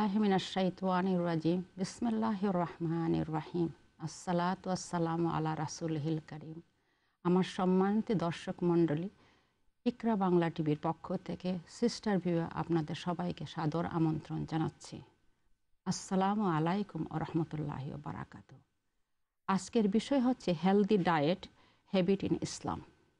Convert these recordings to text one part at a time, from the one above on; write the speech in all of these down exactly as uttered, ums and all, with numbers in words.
বিল্লাহি মিনাশ শাইতানির রাজিম বিসমিল্লাহির রহমানির রহিম আসসালাতু ওয়াসসালামু আলা রাসূলিল কারীম। আমার সম্মানিত দর্শক মণ্ডলী, ইকরা বাংলা টিভির পক্ষ থেকে সিস্টার ভিউ আপনাদের সবাইকে সাদর আমন্ত্রণ জানাচ্ছি। আসসালামু আলাইকুম ওয়া রাহমাতুল্লাহি ওয়া বারাকাতুহু। আজকের বিষয় হচ্ছে healthy diet habit in Islam.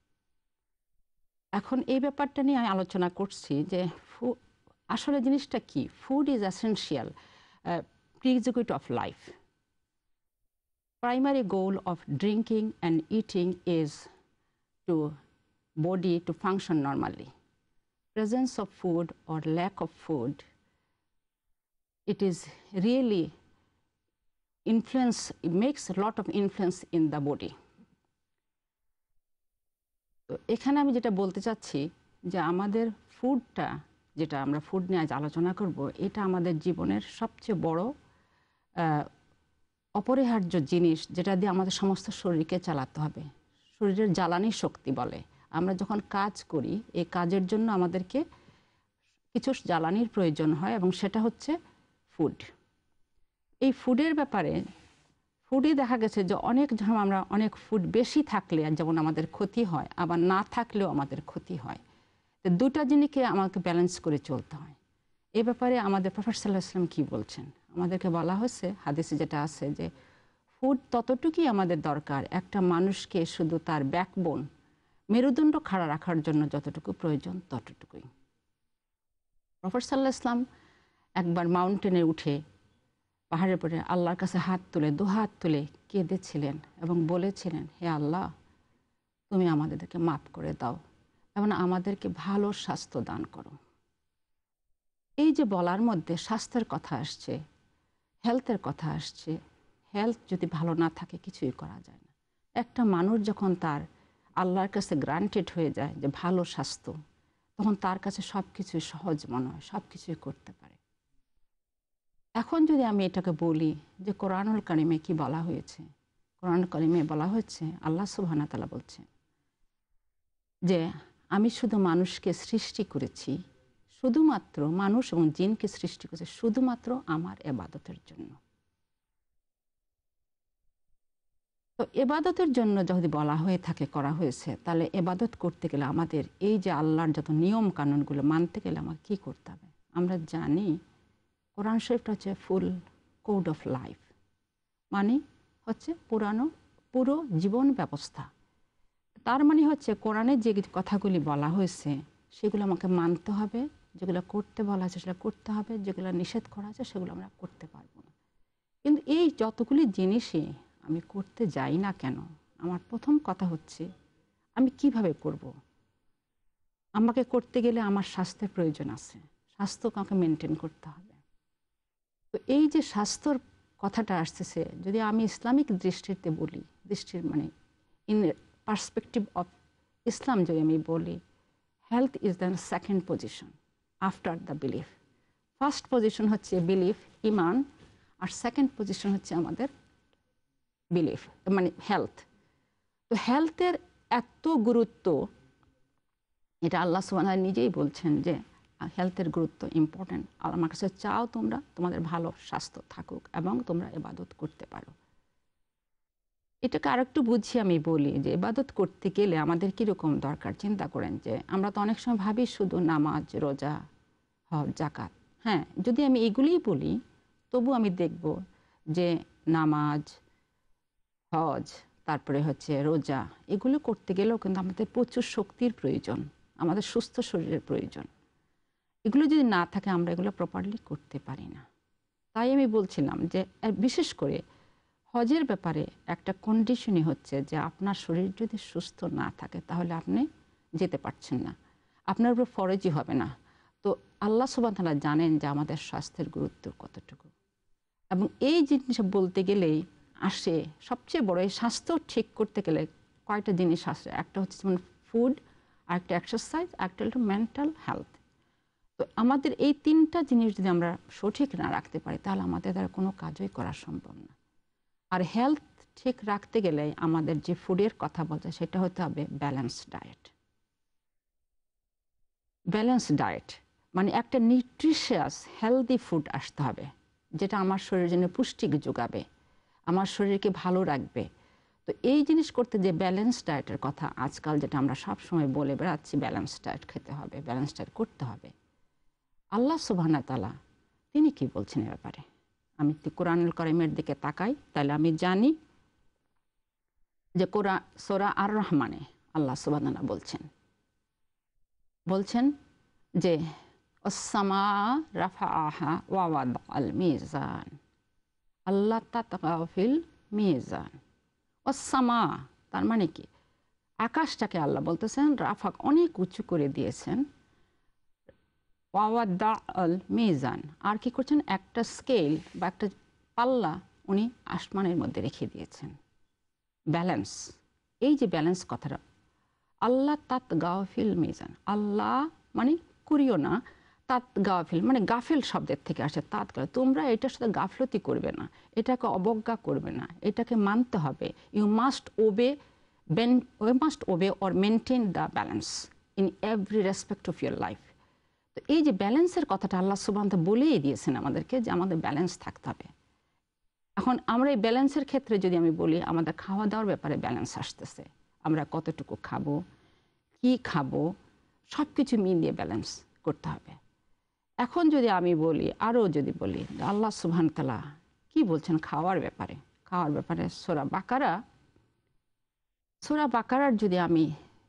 এখন এই ব্যাপারটা নিয়ে আমি আলোচনা করছি যে আসলে জিনিসটা কি। Food is essential prerequisite of life. Primary goal of drinking and eating is to body to function normally. Presence of food or lack of food, it is really influence, it makes a lot of influence in the body. তো এখানে আমি যেটা বলতে চাচ্ছি যে আমাদের ফুডটা, যেটা আমরা ফুড নিয়ে আজ আলোচনা করব, এটা আমাদের জীবনের সবচেয়ে বড় অপরিহার্য জিনিস, যেটা দিয়ে আমাদের সমস্ত শরীরকে চালাতে হবে। শরীরের জ্বালানি শক্তি বলে। আমরা যখন কাজ করি, এই কাজের জন্য আমাদেরকে কিছু জ্বালানির প্রয়োজন হয় এবং সেটা হচ্ছে ফুড। এই ফুডের ব্যাপারে ফুডই দেখা গেছে যে অনেক সময় আমরা অনেক ফুড বেশি থাকলে যেমন আমাদের ক্ষতি হয়, আবার না থাকলেও আমাদের ক্ষতি হয়। তো দুটা জিনিসকে আমাকে ব্যালেন্স করে চলতে হয়। এই ব্যাপারে আমাদের প্রফেসর সাল্লাল্লাহু আলাইহি ওয়াসাল্লাম কী বলছেন, আমাদেরকে বলা হয়েছে হাদিসে যেটা আছে যে ফুড ততটুকুই আমাদের দরকার একটা মানুষকে শুধু তার ব্যাকবোন, মেরুদণ্ড খাড়া রাখার জন্য যতটুকু প্রয়োজন ততটুকুই। প্রফেসর সাল্লাল্লাহু আলাইহি ওয়াসাল্লাম একবার মাউন্টেনে উঠে পাহাড়ের উপরে আল্লাহর কাছে হাত তুলে দু হাত তুলে কেঁদেছিলেন এবং বলেছিলেন, হে আল্লাহ, তুমি আমাদেরকে মাফ করে দাও এবং আমাদেরকে ভালো স্বাস্থ্য দান করো। এই যে বলার মধ্যে স্বাস্থ্যের কথা আসছে, হেলথের কথা আসছে। হেলথ যদি ভালো না থাকে কিছুই করা যায় না। একটা মানুষ যখন তার আল্লাহর কাছে গ্রান্টেড হয়ে যায় যে ভালো স্বাস্থ্য, তখন তার কাছে সব কিছুই সহজ মনে হয়, সব কিছুই করতে পারে। এখন যদি আমি এটাকে বলি যে কোরআনুল কারিমে কি বলা হয়েছে, কোরআনুল কারিমে বলা হয়েছে আল্লাহ সুবহানাহু ওয়া তাআলা বলছেন যে আমি শুধু মানুষকে সৃষ্টি করেছি, শুধুমাত্র মানুষ এবং জিনকে সৃষ্টি করেছে শুধুমাত্র আমার ইবাদতের জন্য। তো এবাদতের জন্য যদি বলা হয়ে থাকে, করা হয়েছে, তাহলে এবাদত করতে গেলে আমাদের এই যে আল্লাহর যত নিয়ম কানুনগুলো মানতে গেলে আমাকে কী করতে হবে। আমরা জানি কোরআন শরীফটা হচ্ছে ফুল কোড অফ লাইফ, মানে হচ্ছে পুরানো পুরো জীবন ব্যবস্থা। তার মানে হচ্ছে কোরআনে যে কথাগুলি বলা হয়েছে সেগুলো আমাকে মানতে হবে, যেগুলো করতে বলা আছে সেগুলো করতে হবে, যেগুলো নিষেধ করা আছে সেগুলো আমরা করতে পারবো না। কিন্তু এই যতগুলি জিনিসই আমি করতে যাই না কেন, আমার প্রথম কথা হচ্ছে আমি কিভাবে করব। আমাকে করতে গেলে আমার স্বাস্থ্যের প্রয়োজন আছে, স্বাস্থ্যকে আমাকে মেনটেন করতে হবে। তো এই যে স্বাস্থ্যর কথাটা আসতেছে, যদি আমি ইসলামিক দৃষ্টিতে বলি, দৃষ্টির মানে ইন পার্সপেক্টিভ অফ ইসলাম যদি আমি বলি, health is the second position after the belief. First position হচ্ছে বিলিফ, ইমান, আর সেকেন্ড পজিশন হচ্ছে আমাদের বিলিফ মানে হেলথ। তো হেলথের এত গুরুত্ব, এটা আল্লাহ সুবহানাহু ওয়া তাআলা নিজেই বলছেন যে হেলথের গুরুত্ব ইম্পর্ট্যান্ট। আর আমার কাছে চাও তোমরা তোমাদের ভালো স্বাস্থ্য থাকুক এবং তোমরা ইবাদত করতে পারো। এটাকে আরেকটু বুঝিয়ে আমি বলি যে ইবাদত করতে গেলে আমাদের কীরকম দরকার। চিন্তা করেন যে আমরা তো অনেক সময় ভাবি শুধু নামাজ, রোজা, হজ, যাকাত। হ্যাঁ, যদি আমি এগুলিই বলি তবু আমি দেখব যে নামাজ, হজ, তারপরে হচ্ছে রোজা, এগুলো করতে গেলেও কিন্তু আমাদের প্রচুর শক্তির প্রয়োজন, আমাদের সুস্থ শরীরের প্রয়োজন। এগুলো যদি না থাকে আমরা এগুলো প্রপারলি করতে পারি না। তাই আমি বলছিলাম যে বিশেষ করে হজের ব্যাপারে একটা কন্ডিশনই হচ্ছে যে আপনার শরীর যদি সুস্থ না থাকে তাহলে আপনি যেতে পারছেন না, আপনার উপর ফরজই হবে না। তো আল্লাহ সুবহানাহু ওয়া তাআলা জানেন যে আমাদের স্বাস্থ্যের গুরুত্ব কতটুকু, এবং এই জিনিস বলতে গেলেই আসে সবচেয়ে বড় এই স্বাস্থ্য ঠিক করতে গেলে কয়টা জিনিস আসে। একটা হচ্ছে যেমন ফুড, আরেকটা এক্সারসাইজ, আরেকটা হলো মেন্টাল হেলথ। তো আমাদের এই তিনটা জিনিস যদি আমরা সঠিক না রাখতে পারি তাহলে আমাদের দ্বারা কোনো কাজই করা সম্ভব না। আর হেলথ ঠিক রাখতে গেলে আমাদের যে ফুডের কথা বলছে সেটা হতে হবে ব্যালেন্স ডায়েট। ব্যালেন্স ডায়েট মানে একটা নিউট্রিশিয়াস হেলদি ফুড আসতে হবে, যেটা আমার শরীরের জন্য পুষ্টি যোগাবে, আমার শরীরকে ভালো রাখবে। তো এই জিনিস করতে যে ব্যালেন্স ডায়েটের কথা আজকাল যেটা আমরা সব সময় বলে বেড়াচ্ছি, ব্যালেন্স ডায়েট খেতে হবে, ব্যালেন্স ডায়েট করতে হবে, আল্লাহ সুবহানাহু ওয়া তাআলা তিনি কি বলছেন এ ব্যাপারে? আমি কোরআনুল কারীমের দিকে তাকাই, তাহলে আমি জানি যে কোরআন সূরা আর রহমানে আল্লাহ সুবহানাহু ওয়া তাআলা বলছেন বলছেন যে আসসামা রাফাআহা ওয়া ওয়াদাআল মিজান আল্লাহ তাতগাউ ফিল মিজান। আসসামা তার মানে কি? আকাশটাকে আল্লাহ বলতেছেন রাফা, অনেক উঁচু করে দিয়েছেন, ওয়া ওয়াদাআল মিজান, আর কি করছেন? একটা স্কেল বা একটা পাল্লা উনি আসমানের মধ্যে রেখে দিয়েছেন। ব্যালেন্স, এই যে ব্যালেন্স কথাটা, আল্লাহ তাতগাউ ফিল মিজান, আল্লাহ মানে করিও না, তাত গাফিল মানে গাফিল শব্দের থেকে আসে, তাত গাফিল, তোমরা এটার সাথে গাফলতি করবে না, এটাকে অবজ্ঞা করবে না, এটাকে মানতে হবে। You must obey when you must obey or maintain the balance in every respect of your life. তো এই যে ব্যালেন্সের কথাটা আল্লাহ সুবহানাহু ওয়া তাআলা বলেই দিয়েছেন আমাদেরকে যে আমাদের ব্যালেন্স থাকতে হবে। এখন আমরা এই ব্যালেন্সের ক্ষেত্রে যদি আমি বলি, আমাদের খাওয়া দাওয়ার ব্যাপারে ব্যালেন্স আসতেছে, আমরা কতটুকু খাবো, কি খাবো, সব কিছু মিলিয়ে ব্যালেন্স করতে হবে। এখন যদি আমি বলি, আরও যদি বলি, আল্লাহ সুবহানাহু ওয়া তাআলা কি বলছেন খাওয়ার ব্যাপারে, খাওয়ার ব্যাপারে সূরা বাকারা সূরা বাকারার যদি আমি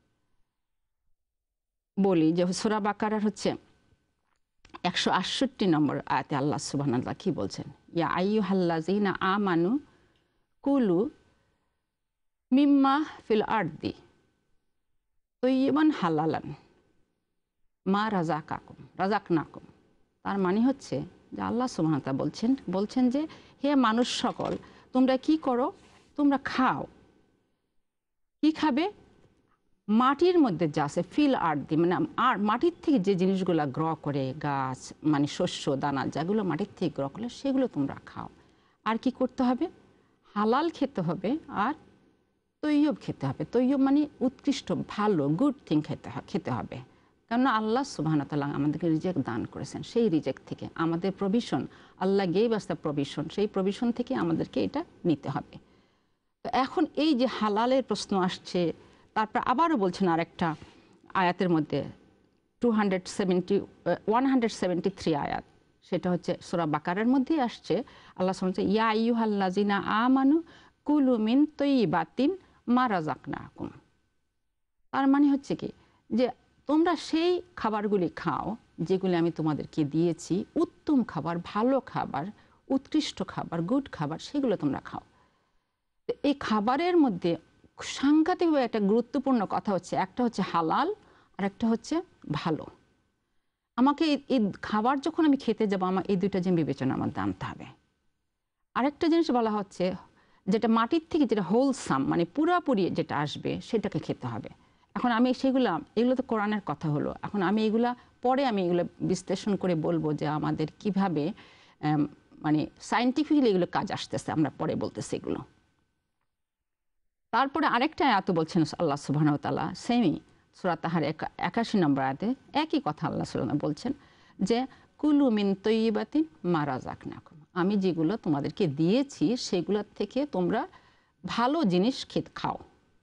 বলি যে সূরা বাকারার হচ্ছে একশো আটষট্টি নম্বর আয়াতে আল্লাহ সুবহানাহু ওয়া তাআলা কি বলছেন? ইয়া আইয়ুহাল্লাযীনা আমানু কুলু মিম্মা ফিল আরদি তাইয়িবান হালালান মা রাযাকাকুম রাযাকনাকুম। তার মানে হচ্ছে যে আল্লাহ সুবহানাহু ওয়া তাআলা বলছেন বলছেন যে হে মানুষ সকল, তোমরা কি করো? তোমরা খাও। কি খাবে? মাটির মধ্যে যা আছে, ফিল আরদি মানে আর মাটির থেকে যে জিনিসগুলো গ্র করে, গাছ মানে শস্য দানা যেগুলো মাটির থেকে গ্র করে সেগুলো তোমরা খাও। আর কি করতে হবে? হালাল খেতে হবে, আর তৈয়ব খেতে হবে। তৈয়ব মানে উৎকৃষ্ট, ভালো, গুড থিং খেতে খেতে হবে। কেননা আল্লাহ সুবহানাহু ওয়া তাআলা আমাদেরকে রিজেক দান করেছেন, সেই রিজেক থেকে আমাদের প্রভিশন, আল্লাহ গেভ আস দ্য প্রভিশন, সেই প্রভিশন থেকে আমাদেরকে এটা নিতে হবে। তো এখন এই যে হালালের প্রশ্ন আসছে, তারপর আবারও বলছেন আরেকটা আয়াতের মধ্যে two hundred seventy one hundred seventy three আয়াত, সেটা হচ্ছে সূরা বাকারার মধ্যেই আসছে। আল্লাহ সুবহানাহু ওয়া তাআলা ইয়া আইয়ুহাল্লাযীনা আমানু কুলু মিন তাইয়্যিবাতিন মা রাযাকনাকুম। তার মানে হচ্ছে কি যে তোমরা সেই খাবারগুলি খাও যেগুলি আমি তোমাদেরকে দিয়েছি, উত্তম খাবার, ভালো খাবার, উৎকৃষ্ট খাবার, গুড খাবার, সেগুলো তোমরা খাও। এই খাবারের মধ্যে সাংঘাতিকভাবে একটা গুরুত্বপূর্ণ কথা হচ্ছে, একটা হচ্ছে হালাল আর একটা হচ্ছে ভালো। আমাকে এই খাবার যখন আমি খেতে যাবো, আমার এই দুইটা জিনিস বিবেচনা আমার আনতে হবে। আরেকটা জিনিস বলা হচ্ছে যেটা মাটির থেকে যেটা হোলসাম মানে পুরাপুরি যেটা আসবে সেটাকে খেতে হবে। এখন আমি সেগুলো এগুলো তো কোরআনের কথা হলো, এখন আমি এগুলা পরে আমি এগুলো বিশ্লেষণ করে বলবো যে আমাদের কিভাবে মানে সায়েন্টিফিক্যালি এগুলো কাজ আসতেছে, আমরা পরে বলতেছি এগুলো। তারপরে আরেকটা আয়াত বলছেন আল্লাহ সুবহানাহু ওয়া তাআলা, সেমি সূরা তাহার একাশি নম্বর আয়াতে একই কথা আল্লাহ সুবহানাহু বলছেন যে কুলু মিন তাইয়্যিবাতিন মা রাযাকনাকুম, আমি যেগুলো তোমাদেরকে দিয়েছি সেগুলোর থেকে তোমরা ভালো জিনিস খেতে খাও।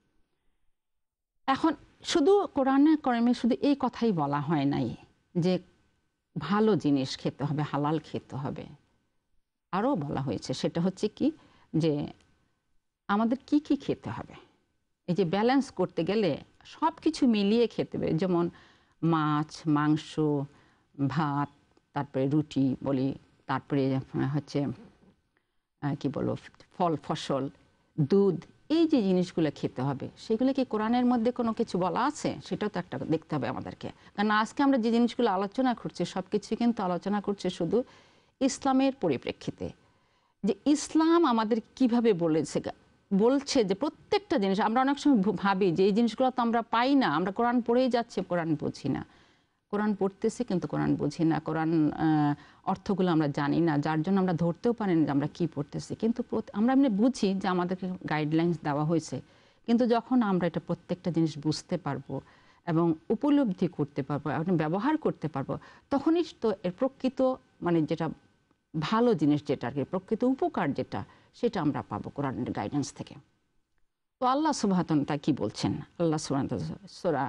এখন শুধু কোরআনে কারিমে শুধু এই কথাই বলা হয় নাই যে ভালো জিনিস খেতে হবে, হালাল খেতে হবে, আরও বলা হয়েছে সেটা হচ্ছে কি যে আমাদের কি কি খেতে হবে। এই যে ব্যালেন্স করতে গেলে সব কিছু মিলিয়ে খেতে হবে, যেমন মাছ, মাংস, ভাত, তারপরে রুটি বলি, তারপরে হচ্ছে কি বলবো ফল ফসল, দুধ, এই যে জিনিসগুলো খেতে হবে সেগুলো কি কোরআনের মধ্যে কোনো কিছু বলা আছে? সেটাও তো একটা দেখতে হবে আমাদেরকে। কারণ আজকে আমরা যে জিনিসগুলো আলোচনা করছি সব কিছু কিন্তু আলোচনা করছে শুধু ইসলামের পরিপ্রেক্ষিতে, যে ইসলাম আমাদের কিভাবে বলেছে বলছে যে প্রত্যেকটা জিনিস আমরা অনেক সময় ভাবি যে এই জিনিসগুলো তো আমরা পাই না, আমরা কোরআন পড়েই যাচ্ছি, কোরআন বুঝি না। কোরআন পড়তেছি কিন্তু কোরআন বুঝি না, কোরআন অর্থগুলো আমরা জানি না, যার জন্য আমরা ধরতেও পারি না যে আমরা কী পড়তেছি। কিন্তু আমরা এমনি বুঝি যে আমাদেরকে গাইডলাইন্স দেওয়া হয়েছে, কিন্তু যখন আমরা এটা প্রত্যেকটা জিনিস বুঝতে পারবো, এবং উপলব্ধি করতে পারবো এবং ব্যবহার করতে পারবো, তখনই তো এর প্রকৃত মানে যেটা ভালো জিনিস, যেটা আর কি প্রকৃত উপকার যেটা, সেটা আমরা পাবো কোরআনের গাইডেন্স থেকে। তো আল্লাহ সুবহানাহু ওয়া তাআলা কি বলছেন? আল্লাহ সুবহানাহু ওয়া তাআলা সূরা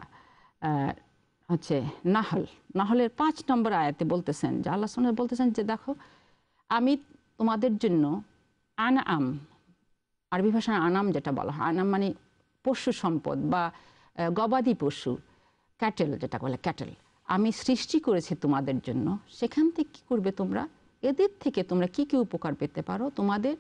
হচ্ছে নাহল, নাহলের পাঁচ নম্বর আয়াতে বলতেছেন যে আল্লাহ সুবহানাহু ওয়া তাআলা বলতেছেন যে দেখো আমি তোমাদের জন্য আনআম, আরবি ভাষায় আনাম যেটা বলা হয়, আনাম মানে পশু সম্পদ বা গবাদি পশু, ক্যাটেল যেটা বলে ক্যাটেল, আমি সৃষ্টি করেছি তোমাদের জন্য। সেখান থেকে কী করবে তোমরা? এদের থেকে তোমরা কি কি উপকার পেতে পারো? তোমাদের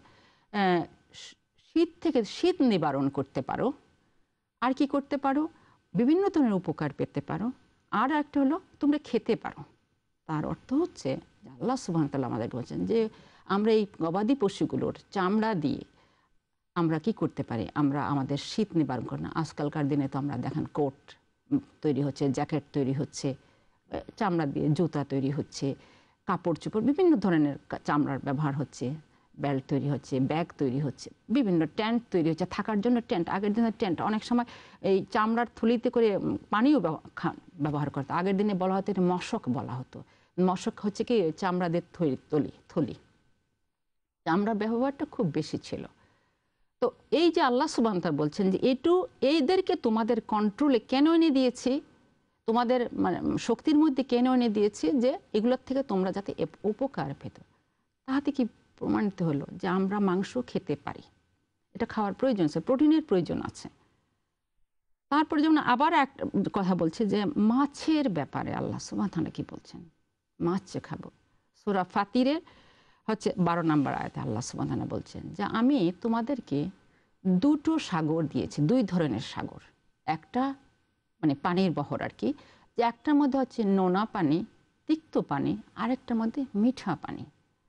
শীত থেকে শীত নিবারণ করতে পারো, আর কি করতে পারো? বিভিন্ন ধরনের উপকার পেতে পারো, আর একটা হলো তোমরা খেতে পারো। তার অর্থ হচ্ছে আল্লাহ সুবহানাহু ওয়া তাআলা আমাদেরকে বলছেন যে আমরা এই গবাদি পশুগুলোর চামড়া দিয়ে আমরা কি করতে পারি? আমরা আমাদের শীত নিবারণ করি না। আজকালকার দিনে তো আমরা দেখেন কোট তৈরি হচ্ছে, জ্যাকেট তৈরি হচ্ছে, চামড়া দিয়ে জুতা তৈরি হচ্ছে, কাপড় চোপড় বিভিন্ন ধরনের চামড়ার ব্যবহার হচ্ছে, বেল্ট তৈরি হচ্ছে, ব্যাগ তৈরি হচ্ছে, বিভিন্ন টেন্ট তৈরি হচ্ছে, থাকার জন্য টেন্ট। আগের দিনের টেন্ট অনেক সময় এই চামড়ার থলিতে করে পানিও ব্যবহার করতো। আগের দিনে বলা হতো এটা মশক বলা হতো। মশক হচ্ছে কি চামড়াদের থলি থলি থলি চামড়ার ব্যবহারটা খুব বেশি ছিল। তো এই যে আল্লাহ সুবহানাহু ওয়া তাআলা বলছেন যে এটু এইদেরকে তোমাদের কন্ট্রোলে কেন এনে দিয়েছি, তোমাদের মানে শক্তির মধ্যে কেন এনে দিয়েছি, যে এগুলোর থেকে তোমরা যাতে উপকার পেত। তাহাতে কি প্রমাণিত হলো যে আমরা মাংস খেতে পারি, এটা খাওয়ার প্রয়োজন আছে, প্রোটিনের প্রয়োজন আছে। তারপরে যেমন আবার একটা কথা বলছে যে মাছের ব্যাপারে আল্লাহ সুবহানাহু ওয়া তাআলা কি বলছেন? মাছ যে খাবো, সূরা ফাতিরের হচ্ছে বারো নম্বর আয়াতে আল্লাহ সুবহানাহু ওয়া তাআলা বলছেন যে আমি তোমাদেরকে দুটো সাগর দিয়েছি, দুই ধরনের সাগর। একটা মানে পানির বহর আর কি, যে একটার মধ্যে হচ্ছে নোনা পানি, তিক্ত পানি, আরেকটার মধ্যে মিঠা পানি,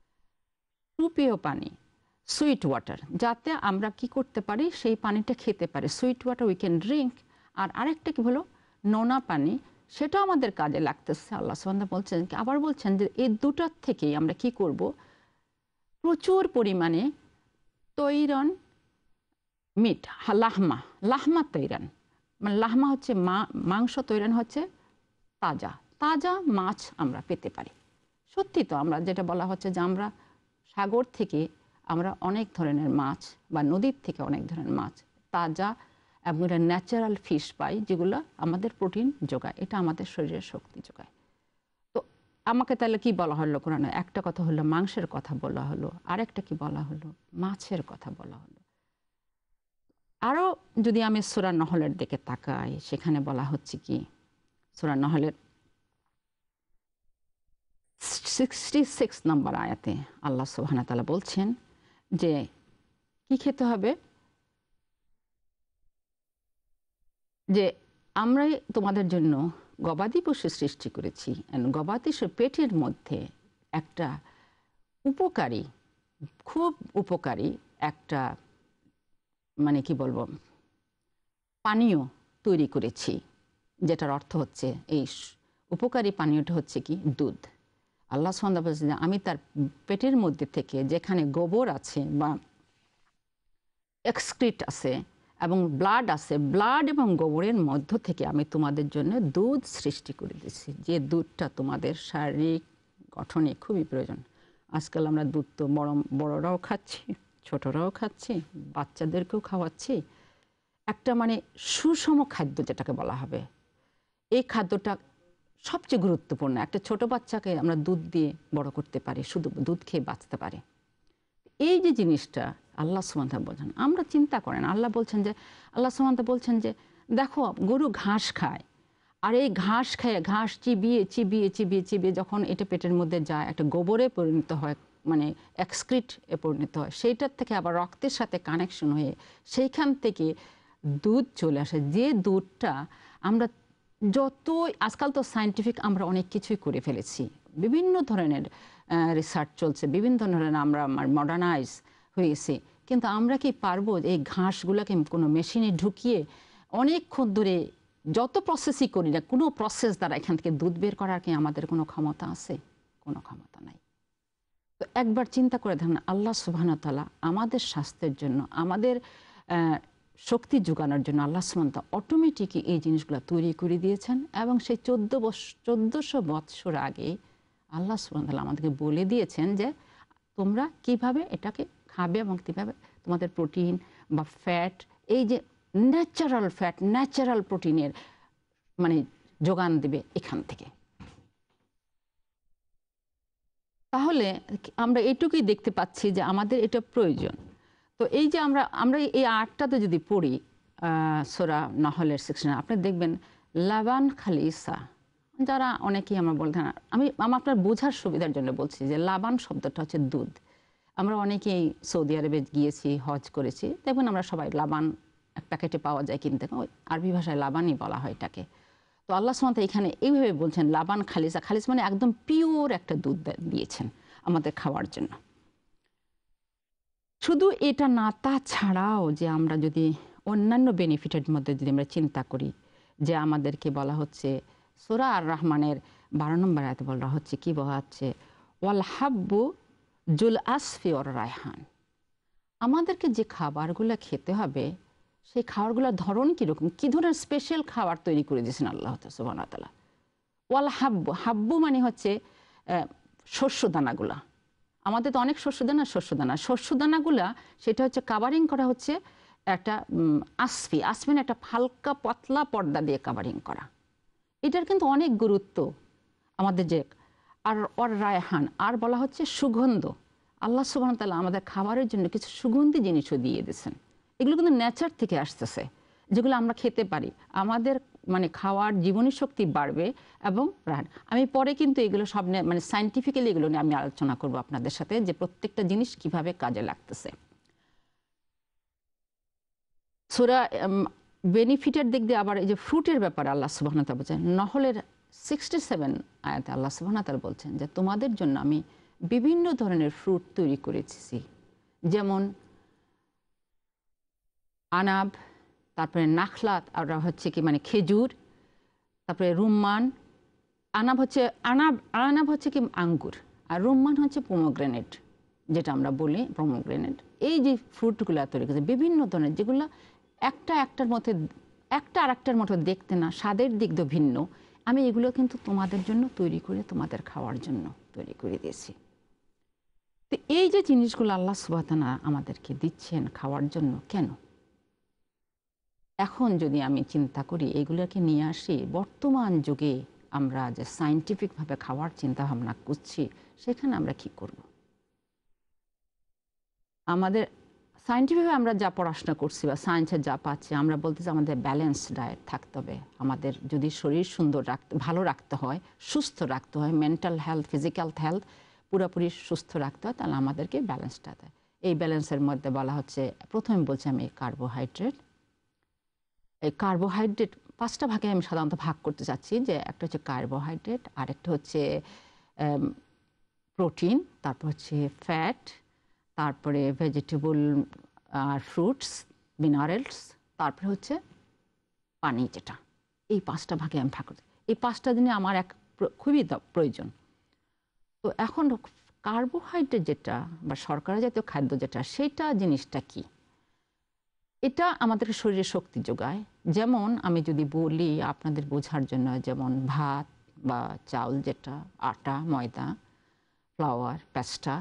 সুপেয় পানি, সুইট ওয়াটার, যাতে আমরা কি করতে পারি সেই পানিটা খেতে পারি। Sweet water we can drink. আর আরেকটা কি হলো নোনা পানি, সেটা আমাদের কাজে লাগতেছে। আল্লাহ সুবহানাহু ওয়া তাআলা বলছেন, আবার বলছেন যে এই দুটার থেকেই আমরা কি করব? প্রচুর পরিমাণে তৈরন মিট, লাহমা, লাহমা তৈরান, মানে লাহমা হচ্ছে মা মাংস, তৈরান হচ্ছে তাজা তাজা মাছ আমরা পেতে পারি। সত্যি তো আমরা যেটা বলা হচ্ছে যে আমরা সাগর থেকে আমরা অনেক ধরনের মাছ বা নদীর থেকে অনেক ধরনের মাছ তাজা এবং এটা ন্যাচারাল ফিশ পাই, যেগুলো আমাদের প্রোটিন যোগায়, এটা আমাদের শরীরের শক্তি যোগায়। তো আমাকে তাহলে কি বলা হলো কোরআনে? একটা কথা হলো মাংসের কথা বলা হলো, আরেকটা কি বলা হলো? মাছের কথা বলা হলো। আরও যদি আমি সূরা নহলের দিকে তাকাই, সেখানে বলা হচ্ছে কি, সূরা নহলের সিক্সটি সিক্স নম্বর আয়াতে আল্লাহ সুবহানাহু ওয়া তাআলা বলছেন যে কি খেতে হবে? যে আমরাই তোমাদের জন্য গবাদি পশু সৃষ্টি করেছি, গবাদি পশু পেটের মধ্যে একটা উপকারী, খুব উপকারী একটা মানে কি বলবো পানীয় তৈরি করেছি, যেটার অর্থ হচ্ছে এই উপকারী পানীয়টা হচ্ছে কি দুধ। আল্লাহ সুবহানাহু ওয়া তাআলা বলছেন যে আমি তার পেটের মধ্যে থেকে যেখানে গোবর আছে বা এক্সক্রিট আছে এবং ব্লাড আছে, ব্লাড এবং গোবরের মধ্য থেকে আমি তোমাদের জন্য দুধ সৃষ্টি করে দিয়েছি, যে দুধটা তোমাদের শারীরিক গঠনে খুবই প্রয়োজন। আজকাল আমরা দুধ তো বড় বড়রাও খাচ্ছি, ছোটরাও খাচ্ছি, বাচ্চাদেরকেও খাওয়াচ্ছি। একটা মানে সুষম খাদ্য যেটাকে বলা হবে, এই খাদ্যটা সবচেয়ে গুরুত্বপূর্ণ। একটা ছোট বাচ্চাকে আমরা দুধ দিয়ে বড় করতে পারি, শুধু দুধ খেয়ে বাঁচতে পারে। এই যে জিনিসটা আল্লাহ সুবহানাহু ওয়া তাআলা বলছেন, আমরা চিন্তা করেন আল্লাহ বলছেন যে আল্লাহ সুবহানাহু ওয়া তাআলা বলছেন যে দেখো গরু ঘাস খায়, আর এই ঘাস খেয়ে ঘাস চিবিয়ে চিবিয়ে চিবিয়ে চিবিয়ে যখন এটা পেটের মধ্যে যায় একটা গোবরে পরিণত হয়, মানে এক্সক্রিট এ পরিণত হয়, সেইটার থেকে আবার রক্তের সাথে কানেকশন হয়ে সেইখান থেকে দুধ চলে আসে, যে দুধটা আমরা যতই আজকাল তো সায়েন্টিফিক আমরা অনেক কিছুই করে ফেলেছি, বিভিন্ন ধরনের রিসার্চ চলছে, বিভিন্ন ধরনের আমরা মডার্নাইজ হয়েছি, কিন্তু আমরা কি পারবো এই ঘাসগুলোকে কোনো মেশিনে ঢুকিয়ে অনেকক্ষণ ধরে যত প্রসেসই করি না, কোনো প্রসেস দ্বারা এখান থেকে দুধ বের করার কি আমাদের কোনো ক্ষমতা আছে? কোনো ক্ষমতা নাই। তো একবার চিন্তা করে দেখেন আল্লাহ সুবহানাহু ওয়া তাআলা আমাদের স্বাস্থ্যের জন্য, আমাদের শক্তি যোগানোর জন্য আল্লাহ সুবহানাহু ওয়া তাআলা অটোমেটিকই এই জিনিসগুলো তৈরি করে দিয়েছেন এবং সেই চোদ্দ চোদ্দশো বৎসর আগে আল্লাহ সুবহানাহু ওয়া তাআলা আমাদেরকে বলে দিয়েছেন যে তোমরা কিভাবে এটাকে খাবে এবং কীভাবে তোমাদের প্রোটিন বা ফ্যাট, এই যে ন্যাচারাল ফ্যাট, ন্যাচারাল প্রোটিনের মানে যোগান দেবে এখান থেকে। তাহলে আমরা এইটুকুই দেখতে পাচ্ছি যে আমাদের এটা প্রয়োজন। তো এই যে আমরা আমরা এই আটটাতে যদি পড়ি সূরা নাহলের সেকশনে, আপনি দেখবেন লাবান খালিসা, যারা অনেকেই আমরা বলতে না, আমি আমি আপনার বোঝার সুবিধার জন্য বলছি যে লাবান শব্দটা হচ্ছে দুধ। আমরা অনেকেই সৌদি আরবে গিয়েছি, হজ করেছি, দেখবেন আমরা সবাই লাবান এক প্যাকেটে পাওয়া যায় কিনতে, ওই আরবি ভাষায় লাবানই বলা হয় এটাকে। তো আল্লাহ সুবহানাহু ওয়া তাআলা এখানে এইভাবে বলছেন লাবান খালিসা, খালিস মানে একদম পিওর একটা দুধ দিয়েছেন আমাদের খাওয়ার জন্য। শুধু এটা না, তাছাড়াও যে আমরা যদি অন্যান্য বেনিফিটের মধ্যে যদি আমরা চিন্তা করি, যে আমাদেরকে বলা হচ্ছে সূরা আর রহমানের বারো নম্বর আয়াতে বলা হচ্ছে, কি বলা হচ্ছে, ওয়াল হাব্বু জুল আসফি ওর রায়হান, আমাদেরকে যে খাবারগুলো খেতে হবে সেই খাবারগুলোর ধরন কীরকম, কী ধরনের স্পেশাল খাবার তৈরি করে দিয়েছেন আল্লাহ সুবহানাহু ওয়া তাআলা। ওয়াল হাব্বু, হাব্বু মানে হচ্ছে শস্য দানাগুলা, আমাদের তো অনেক শস্যদানা শস্যদানা শস্যদানাগুলা সেটা হচ্ছে কাভারিং করা হচ্ছে একটা আসফি, আসফিন একটা হালকা পাতলা পর্দা দিয়ে কাভারিং করা। এটার কিন্তু অনেক গুরুত্ব আমাদের যে, আর ওর রায়হান, আর বলা হচ্ছে সুগন্ধ। আল্লাহ সুবহানাহু ওয়া তাআলা আমাদের খাবারের জন্য কিছু সুগন্ধি জিনিসও দিয়ে দিয়েছেন, এগুলো কিন্তু নেচার থেকে আসতেছে, যেগুলো আমরা খেতে পারি, আমাদের মানে খাওয়ার জীবনী শক্তি বাড়বে এবং রান। আমি পরে কিন্তু এগুলো সব মানে সায়েন্টিফিক্যালি এগুলো নিয়ে আমি আলোচনা করব আপনাদের সাথে, যে প্রত্যেকটা জিনিস কিভাবে কাজে লাগতেছে। সূরা বেনিফিটের দিক দিয়ে আবার এই যে ফ্রুটের ব্যাপারে আল্লাহ সুবহানাহু ওয়া তাআলা বলছেন, নহলের সিক্সটি সেভেন আয়াতে আল্লাহ সুবহানাহু ওয়া তাআলা বলছেন যে তোমাদের জন্য আমি বিভিন্ন ধরনের ফ্রুট তৈরি করেছি, যেমন আনাব, তারপরে নাখলাত, আর হচ্ছে কি মানে খেজুর, তারপরে রুম্মান। আনাব হচ্ছে আনাব আনাব হচ্ছে কি আঙ্গুর, আর রুম্মান হচ্ছে পোমোগ্রেনেট, যেটা আমরা বলি পোমোগ্রেনেট। এই যে ফ্রুটগুলো তৈরি করেছে বিভিন্ন ধরনের, যেগুলো একটা একটার মধ্যে একটা আর একটার মতো দেখতে না, স্বাদের দিক দিয়ে ভিন্ন, আমি এগুলো কিন্তু তোমাদের জন্য তৈরি করে তোমাদের খাওয়ার জন্য তৈরি করে দিয়েছি। তো এই যে জিনিসগুলো আল্লাহ সুবহানাহু ওয়া তাআলা আমাদেরকে দিচ্ছেন খাওয়ার জন্য, কেন? এখন যদি আমি চিন্তা করি এগুলোকে নিয়ে আসি বর্তমান যুগে, আমরা যে সায়েন্টিফিকভাবে খাওয়ার চিন্তা ভাবনা করছি, সেখানে আমরা কি করব? আমাদের সায়েন্টিফিকভাবে আমরা যা পড়াশোনা করছি বা সায়েন্সে যা পাচ্ছি, আমরা বলতেছি আমাদের ব্যালেন্স ডায়েট থাকতে হবে। আমাদের যদি শরীর সুন্দর রাখতে ভালো রাখতে হয়, সুস্থ রাখতে হয়, মেন্টাল হেলথ, ফিজিক্যাল হেলথ পুরোপুরি সুস্থ রাখতে হয়, তাহলে আমাদেরকে ব্যালেন্স ডায়েট। এই ব্যালেন্সের মধ্যে বলা হচ্ছে, প্রথমে বলছি আমি কার্বোহাইড্রেট। এই কার্বোহাইড্রেট পাঁচটা ভাগে আমি সাধারণত ভাগ করতে চাচ্ছি, যে একটা হচ্ছে কার্বোহাইড্রেট, আরেকটা হচ্ছে প্রোটিন, তারপর হচ্ছে ফ্যাট, তারপরে ভেজিটেবল আর ফ্রুটস, মিনারেলস, তারপরে হচ্ছে পানি, যেটা এই পাঁচটা ভাগে আমি ভাগ করছি। এই পাঁচটা দিনে আমার এক খুবই প্রয়োজন। তো এখন কার্বোহাইড্রেট যেটা বা শর্করা জাতীয় খাদ্য যেটা, সেটা জিনিসটা কি? এটা আমাদের শরীরে শক্তি যোগায়। যেমন আমি যদি বলি আপনাদের বোঝার জন্য, যেমন ভাত বা চাউল, যেটা আটা, ময়দা, ফ্লাওয়ার, পাস্তা,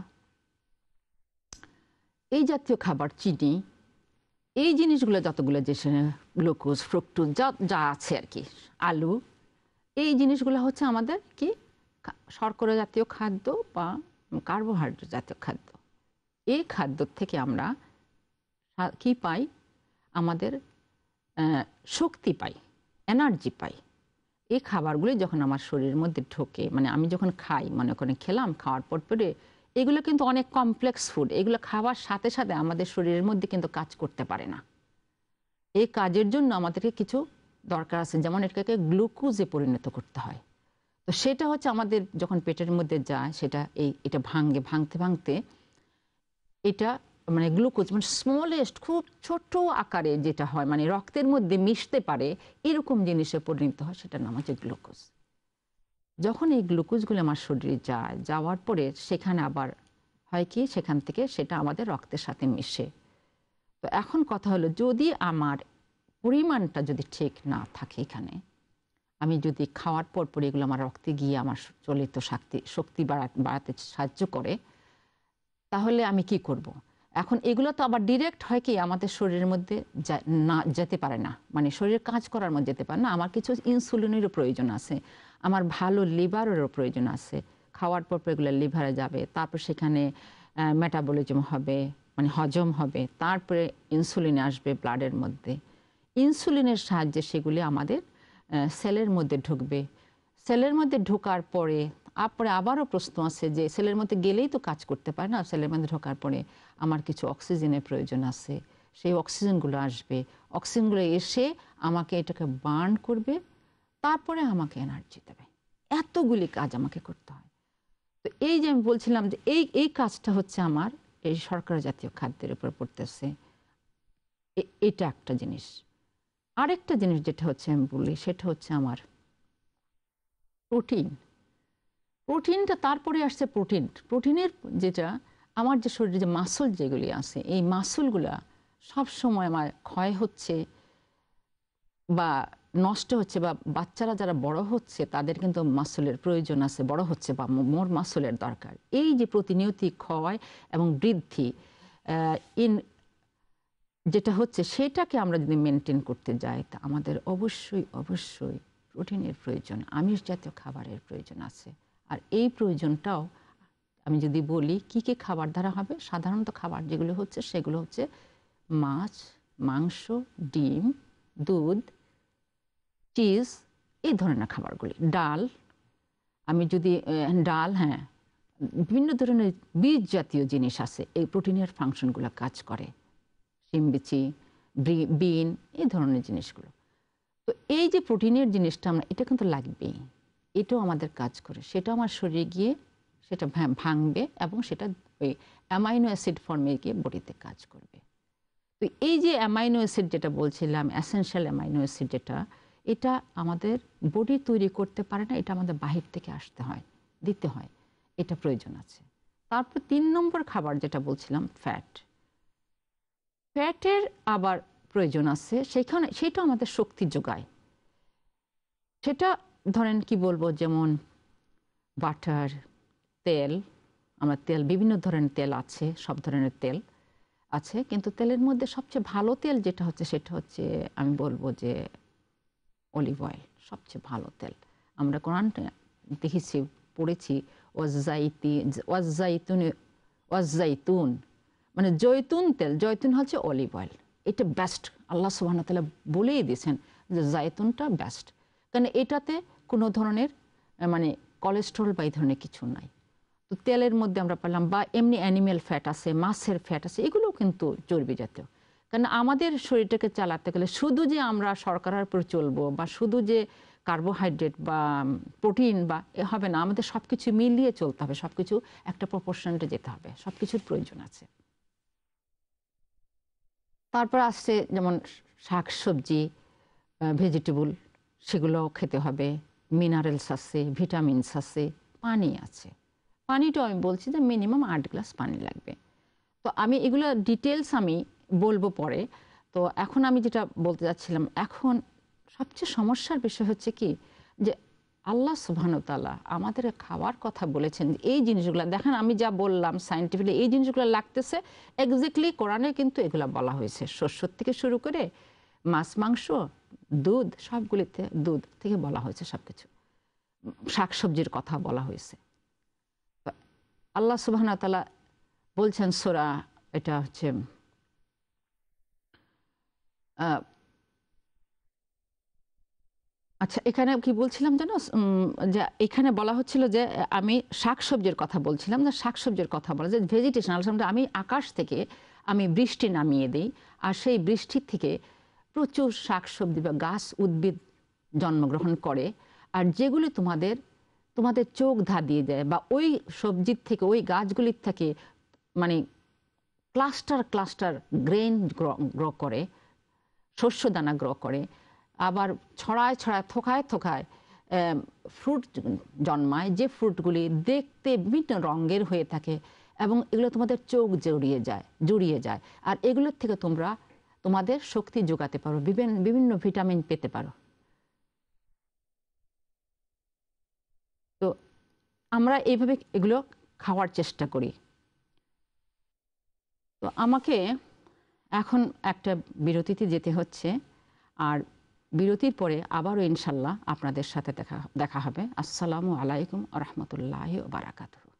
এই জাতীয় খাবার, চিনি, এই জিনিসগুলো যতগুলো, যে গ্লুকোজ, ফ্রুক্টোজ যা যা আছে আর কি, আলু, এই জিনিসগুলো হচ্ছে আমাদের কি শর্করা জাতীয় খাদ্য বা কার্বোহাইড্রেট জাতীয় খাদ্য। এই খাদ্য থেকে আমরা কি পাই? আমাদের শক্তি পাই, এনার্জি পাই। এই খাবারগুলি যখন আমার শরীরের মধ্যে ঢোকে, মানে আমি যখন খাই, মনে করেন খেলাম, খাওয়ার পর পরে এগুলো কিন্তু অনেক কমপ্লেক্স ফুড, এগুলো খাওয়ার সাথে সাথে আমাদের শরীরের মধ্যে কিন্তু কাজ করতে পারে না। এই কাজের জন্য আমাদেরকে কিছু দরকার আছে, যেমন এটাকে গ্লুকোজে পরিণত করতে হয়। তো সেটা হচ্ছে আমাদের যখন পেটের মধ্যে যায়, সেটা এই এটা ভাঙে, ভাঙতে ভাঙতে এটা মানে গ্লুকোজ, মানে স্মলেস্ট, খুব ছোট আকারে যেটা হয়, মানে রক্তের মধ্যে মিশতে পারে এরকম জিনিসে পরিণত হয়, সেটার নাম হচ্ছে গ্লুকোজ। যখন এই গ্লুকোজগুলো আমার শরীরে যায়, যাওয়ার পরে সেখানে আবার হয় কি, সেখান থেকে সেটা আমাদের রক্তের সাথে মিশে, তো এখন কথা হলো, যদি আমার পরিমাণটা যদি ঠিক না থাকে, এখানে আমি যদি খাওয়ার পর পর এগুলো আমার রক্তে গিয়ে আমার চলিত শক্তি শক্তি বাড়াতে সাহায্য করে, তাহলে আমি কি করব? এখন এগুলো তো আবার ডিরেক্ট হয় কি আমাদের শরীরের মধ্যে না যেতে পারে না, মানে শরীরের কাজ করার মধ্যে যেতে পারে না। আমার কিছু ইনসুলিনেরও প্রয়োজন আছে, আমার ভালো লিভারেরও প্রয়োজন আছে। খাওয়ার পর এগুলো লিভারে যাবে, তারপর সেখানে মেটাবলিজম হবে, মানে হজম হবে, তারপরে ইনসুলিন আসবে ব্লাডের মধ্যে। ইনসুলিনের সাহায্যে সেগুলি আমাদের সেলের মধ্যে ঢুকবে। সেলের মধ্যে ঢোকার পরে তারপরে আবারও প্রশ্ন আছে যে সেলের মধ্যে গেলেই তো কাজ করতে পারে না, সেলের মধ্যে ঢোকার পরে আমার কিছু অক্সিজেনের প্রয়োজন আছে, সেই অক্সিজেনগুলো আসবে, অক্সিজেনগুলো এসে আমাকে এটাকে বার্ন করবে, তারপরে আমাকে এনার্জি দেবে। এতগুলি কাজ আমাকে করতে হয়। তো এই যে আমি বলছিলাম যে এই এই কাজটা হচ্ছে আমার এই শর্করা জাতীয় খাদ্যের উপর পড়তেছে, এটা একটা জিনিস। আরেকটা জিনিস যেটা হচ্ছে আমি বলি, সেটা হচ্ছে আমার প্রোটিন। প্রোটিনটা তারপরে আসছে প্রোটিন। প্রোটিনের যেটা আমার যে শরীরে যে মাসল যেগুলি আছে, এই মাসলগুলা সবসময় আমার ক্ষয় হচ্ছে বা নষ্ট হচ্ছে, বা বাচ্চারা যারা বড় হচ্ছে তাদের কিন্তু মাসলের প্রয়োজন আছে, বড় হচ্ছে বা মোর মাসলের দরকার। এই যে প্রতিনিয়ত ক্ষয় এবং বৃদ্ধি ইন যেটা হচ্ছে, সেটাকে আমরা যদি মেনটেন করতে যাই, তা আমাদের অবশ্যই অবশ্যই প্রোটিনের প্রয়োজন, আমিষ জাতীয় খাবারের প্রয়োজন আছে। আর এই প্রয়োজনটাও আমি যদি বলি কি কি খাবার দ্বারা হবে, সাধারণত খাবার যেগুলো হচ্ছে সেগুলো হচ্ছে মাছ, মাংস, ডিম, দুধ, চিজ, এই ধরনের খাবারগুলি। ডাল, আমি যদি ডাল, হ্যাঁ, বিভিন্ন ধরনের বীজ জাতীয় জিনিস আছে, এই প্রোটিনের ফাংশনগুলো কাজ করে। শিমবিচি, বিন, এই ধরনের জিনিসগুলো। তো এই যে প্রোটিনের জিনিসটা আমরা, এটা কিন্তু লাগবেই, এটাও আমাদের কাজ করে, সেটা আমার শরীরে গিয়ে সেটা ভাঙবে এবং সেটা ওই অ্যামাইনো অ্যাসিড ফর্মে গিয়ে বডিতে কাজ করবে। তো এই যে অ্যামাইনো অ্যাসিড যেটা বলছিলাম, এসেনশিয়াল অ্যামাইনো অ্যাসিড যেটা, এটা আমাদের বডি তৈরি করতে পারে না, এটা আমাদের বাহির থেকে আসতে হয়, দিতে হয়, এটা প্রয়োজন আছে। তারপর তিন নম্বর খাবার যেটা বলছিলাম ফ্যাট, ফ্যাটের আবার প্রয়োজন আছে, সেখানে সেটা আমাদের শক্তি যোগায়। সেটা ধরেন কি বলবো, যেমন বাটার, তেল, আমার তেল বিভিন্ন ধরনের তেল আছে, সব ধরনের তেল আছে, কিন্তু তেলের মধ্যে সবচেয়ে ভালো তেল যেটা হচ্ছে সেটা হচ্ছে আমি বলবো যে অলিভ অয়েল, সবচেয়ে ভালো তেল। আমরা কোরআনটা দেখেছি, পড়েছি, ওয়াজ্জাইতি ওয়াজ্জাইতুন ওয়াজ্জাইতুন, মানে জৈতুন তেল, জৈতুন হচ্ছে অলিভ অয়েল, এটা বেস্ট। আল্লাহ সুবহানাহু ওয়া তাআলা বলেই দিয়েছেন যে জৈতুনটা বেস্ট, কারণ এটাতে কোনো ধরনের মানে কোলেস্টেরল বা এই ধরনের কিছু নাই। তো তেলের মধ্যে আমরা পেলাম, বা এমনি অ্যানিম্যাল ফ্যাট আছে, মাছের ফ্যাট আছে, এগুলোও কিন্তু চর্বি জাতীয়। কারণ আমাদের শরীরটাকে চালাতে গেলে শুধু যে আমরা শর্করার উপর চলবো বা শুধু যে কার্বোহাইড্রেট বা প্রোটিন বা এ হবে না, আমাদের সব কিছু মিলিয়ে চলতে হবে, সব কিছু একটা প্রপোর্শনটে যেতে হবে, সব কিছুর প্রয়োজন আছে। তারপর আসছে যেমন শাক সবজি, ভেজিটেবল, সেগুলো খেতে হবে, মিনারেলস আছে, ভিটামিনস আছে, পানি আছে। পানিটাও আমি বলছি যে মিনিমাম আট গ্লাস পানি লাগবে। তো আমি এগুলো ডিটেলস আমি বলবো পরে। তো এখন আমি যেটা বলতে যাচ্ছিলাম, এখন সবচেয়ে সমস্যার বিষয় হচ্ছে কি, যে আল্লাহ সুবহানাহু ওয়া তাআলা আমাদের খাওয়ার কথা বলেছেন, এই জিনিসগুলো দেখেন, আমি যা বললাম সায়েন্টিফিকলি এই জিনিসগুলো লাগতেছে এক্স্যাক্টলি কোরআনে কিন্তু এগুলো বলা হয়েছে, শস্য থেকে শুরু করে মাছ, মাংস, দুধ, সবগুলিতে দুধ থেকে বলা হয়েছে, সব কিছু শাকসবজির কথা বলা হয়েছে। আল্লাহ সুবহানাহু ওয়া তাআলা বলছেন সূরা, এটা হচ্ছে আচ্ছা, এখানে কি বলছিলাম জানো, যে এখানে বলা হচ্ছিল যে আমি শাকসবজির কথা বলছিলাম, যে শাকসবজির কথা বলা, যে ভেজিটেশন, আমি আকাশ থেকে আমি বৃষ্টি নামিয়ে দিই, আর সেই বৃষ্টির থেকে প্রচুর শাকসবজি বা গাছ উদ্ভিদ জন্মগ্রহণ করে, আর যেগুলি তোমাদের তোমাদের চোখ ধাঁধিয়ে দেয়, বা ওই সবজির থেকে ওই গাছগুলির থেকে মানে ক্লাস্টার ক্লাস্টার গ্রেন গ্রো করে, শস্য দানা গ্রো করে, আবার ছড়ায় ছড়ায় থোকায় থোকায় ফ্রুট জন্মায়, যে ফ্রুটগুলি দেখতে বিভিন্ন রঙের হয়ে থাকে এবং এগুলো তোমাদের চোখ জড়িয়ে যায় জড়িয়ে যায় আর এগুলোর থেকে তোমরা তোমাদের শক্তি যোগাতে পারো, বিভিন্ন বিভিন্ন ভিটামিন পেতে পারো। তো আমরা এইভাবে এগুলো খাওয়ার চেষ্টা করি। তো আমাকে এখন একটা বিরতিতে যেতে হচ্ছে, আর বিরতির পরে আবারও ইনশাল্লাহ আপনাদের সাথে দেখা দেখা হবে। আসসালামু আলাইকুম ওয়া রাহমাতুল্লাহি ওয়া বারাকাতুহু।